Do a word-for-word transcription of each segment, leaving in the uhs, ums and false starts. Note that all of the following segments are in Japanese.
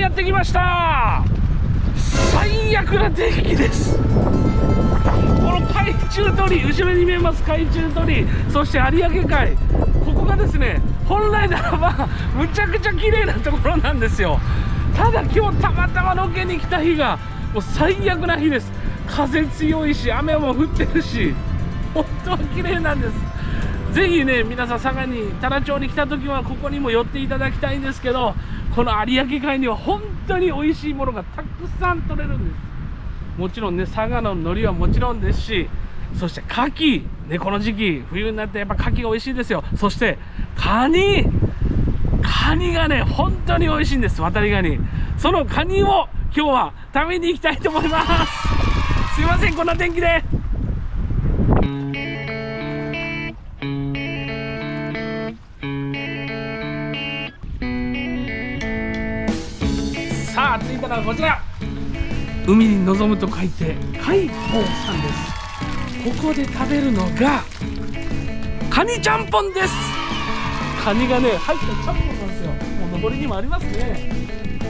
やってきました。最悪な天気です。この海中鳥居、後ろに見えます海中鳥居、そして有明海、ここがですね、本来ならばむちゃくちゃ綺麗なところなんですよ。ただ今日たまたまロケに来た日がもう最悪な日です。風強いし雨も降ってるし、本当は綺麗なんです。ぜひね、皆さん佐賀に太良町に来た時はここにも寄っていただきたいんですけど、この有明海には本当に美味しいものがたくさん取れるんです。もちろんね、佐賀の海苔はもちろんですし、そして牡蠣ね、この時期冬になってやっぱ牡蠣が美味しいですよ。そしてカニカニがね本当に美味しいんです。渡りガニ、そのカニを今日は食べに行きたいと思います。すいません、こんな天気で。さあ着いたのはこちら、海に臨むと書いて海宝さんです。ここで食べるのがカニちゃんぽんです。カニがね入ったちゃんぽんなんですよ。もう上りにもありますね。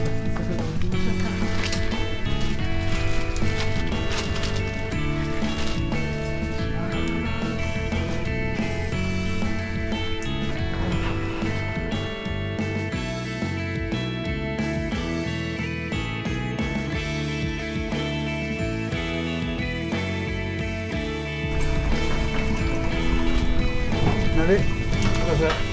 鍋ください。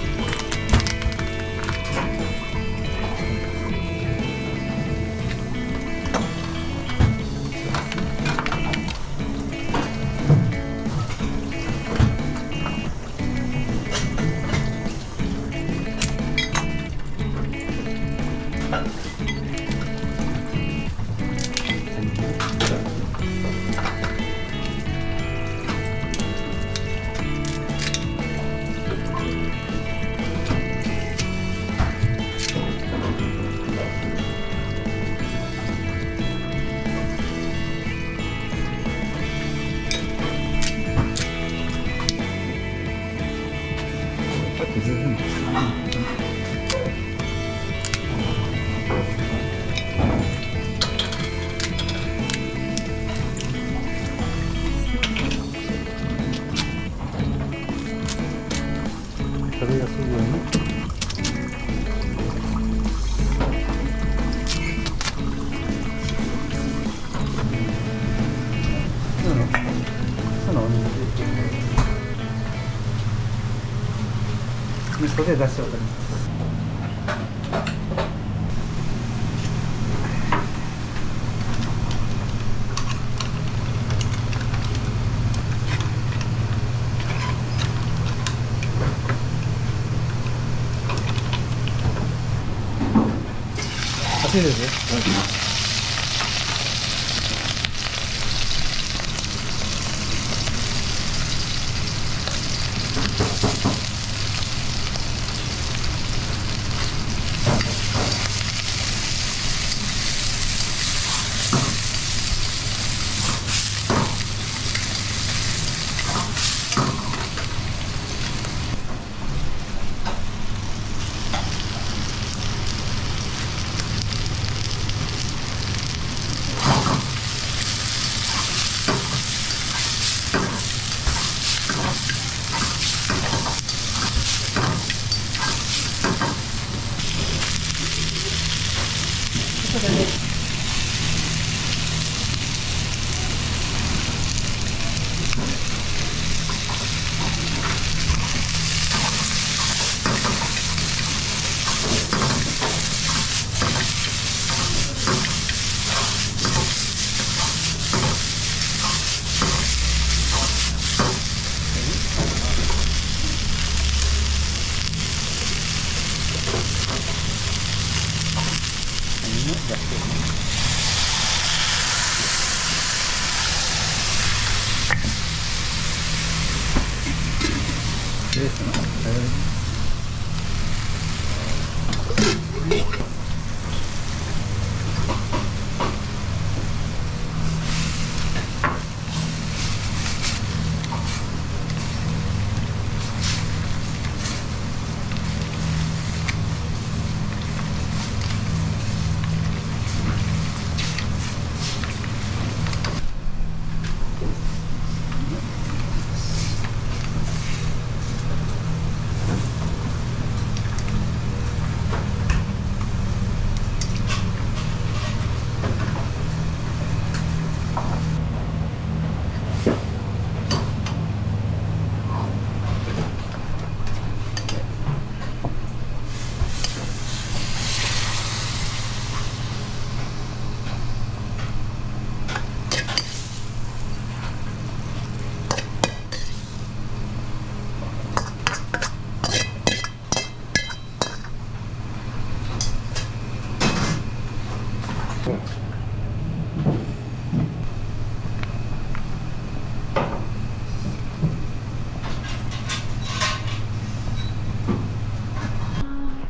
食べやすいように。そうなの？そうなの？味噌で出しておかれます。熱いですよ。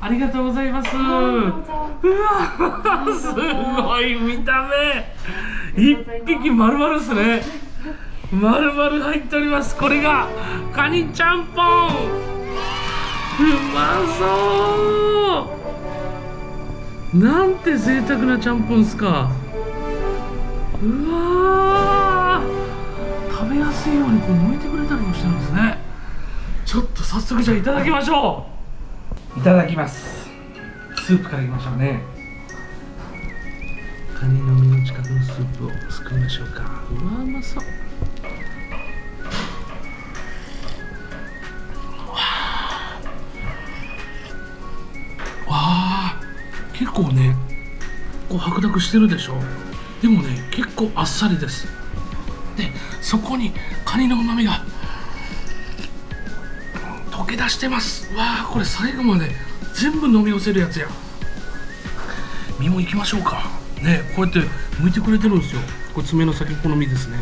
ありがとうございます。うわすごい見た目、一匹丸々ですね。丸々入っております。これがカニちゃんぽん、うまそう。なんて贅沢なちゃんぽんですか。うわー、食べやすいようにこう剥いてくれたりもしてるんですね。ちょっと早速じゃあいただきましょう。いただきます。スープからいきましょうね。カニの身の近くのスープをすくいましょうか。うわー、うまそう。結構ね、こう白濁してるでしょ。でもね、結構あっさりです。で、そこにカニの旨味が溶け出してます。わあ、これ最後まで全部飲み寄せるやつや。身もいきましょうかね。こうやって剥いてくれてるんですよ。これ爪の先っぽの身ですね。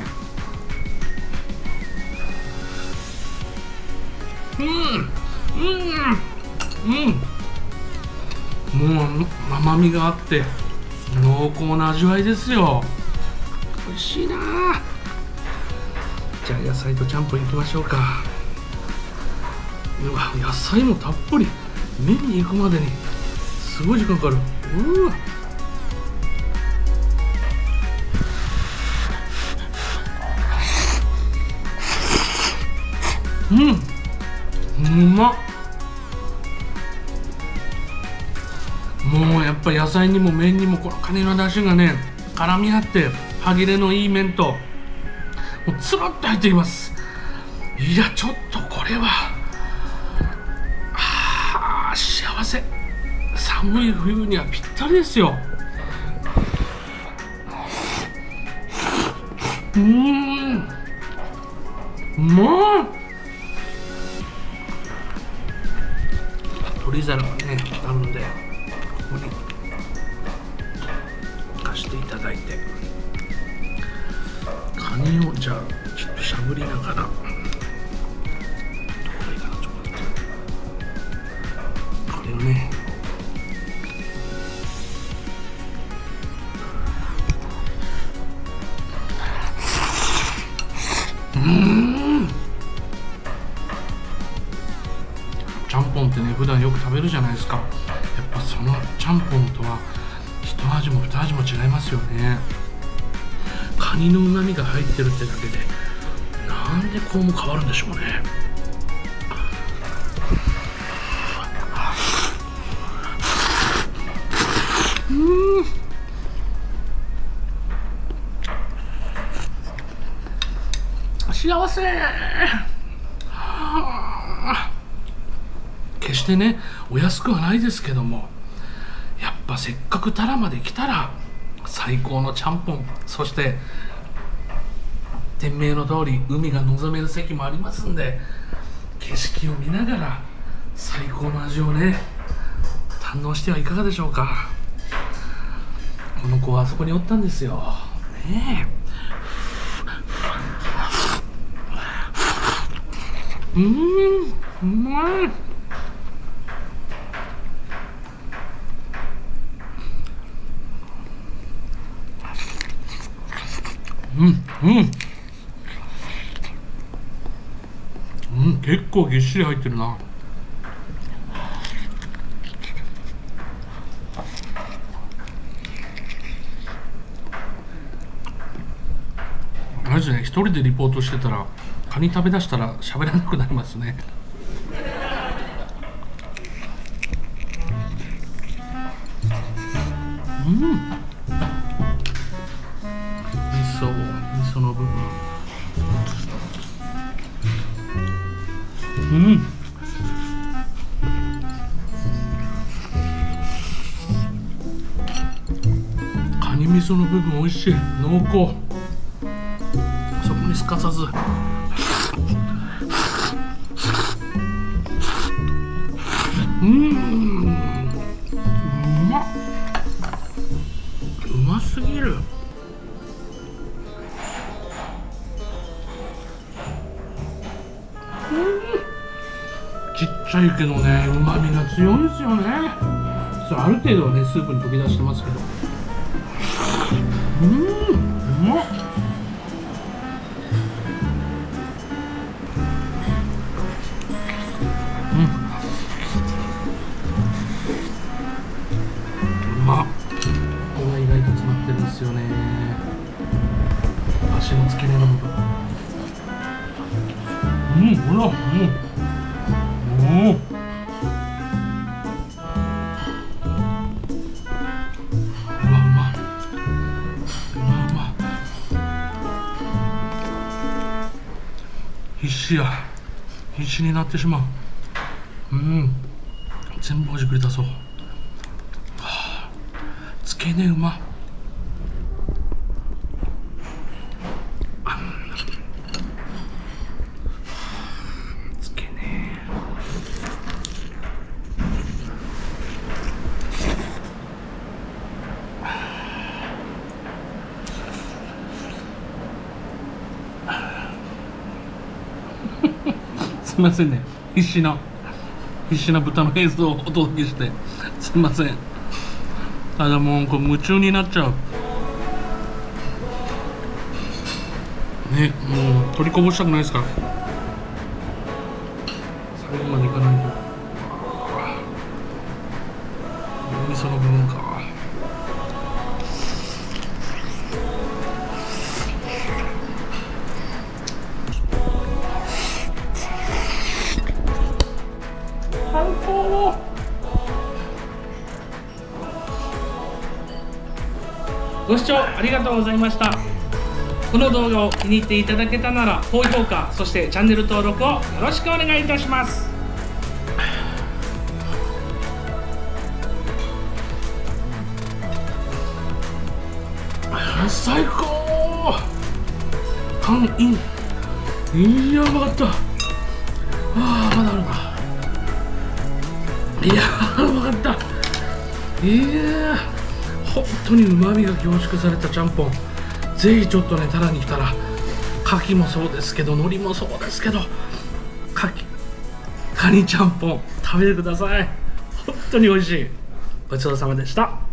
うんうんうんもう甘みがあって濃厚な味わいですよ。美味しいな。じゃあ野菜とちゃんぽんいきましょうか。うわ、野菜もたっぷり。麺に行くまでにすごい時間かかる。うわ、うんうまっ。もうやっぱ野菜にも麺にもこのカニの出汁がね絡み合って歯切れのいい麺ともうつるっと入ってきます。いや、ちょっとこれはあ幸せ。寒い冬にはぴったりですよ。うーん、うまい。取り皿がねあるんでここに貸していただいて、カニをじゃあちょっとしゃぶりながら、どこがいいかな、ちょっと待って、これをねうーん、ちゃんぽんってね普段よく食べるじゃないですか。やっぱそのちゃんぽんとは一味も二味も違いますよね。カニの旨味が入ってるってだけでなんでこうも変わるんでしょうね。うん、幸せ。決してねお安くはないですけども、やっぱせっかくタラまで来たら最高のちゃんぽん、そして店名の通り海が望める席もありますんで、景色を見ながら最高の味をね堪能してはいかがでしょうか。この子はあそこにおったんですよねえ。うーん、うまい。うんうんうん、結構ぎっしり入ってるな。あれですね、一人でリポートしてたらカニ食べだしたら喋らなくなりますね。うん、味噌味噌の部分、うん、カニ味噌の部分美味しい、濃厚。そこにすかさずうん、うまっ、うますぎる。ちっちゃいけどね、うまみが強いんですよね。それある程度はねスープに溶き出してますけど、うん、うまっ。うん、うまっ。ここが意外と詰まってるんですよね。足の付け根の部分。うん、ほら、うん、おお。必死や、必死になってしまう。うん、全部ほじくり出そう。はあ、つけねうま。つけねすみませんね、必死な必死な豚の映像をお届けしてすみません。ただもうこう夢中になっちゃうね。もう取りこぼしたくないですから最後までいかないと。お味噌の部分か。最高。ご視聴ありがとうございました。この動画を気に入っていただけたなら高評価、そしてチャンネル登録をよろしくお願いいたします。最高。完飲。いや、うまかった。ああ、まだあるか。いやー、うまかった。いやー、本当にうまみが凝縮されたちゃんぽん。ぜひちょっとね、タラに来たら牡蠣もそうですけど海苔もそうですけど牡蠣カニちゃんぽん食べてください。本当に美味しい。ごちそうさまでした。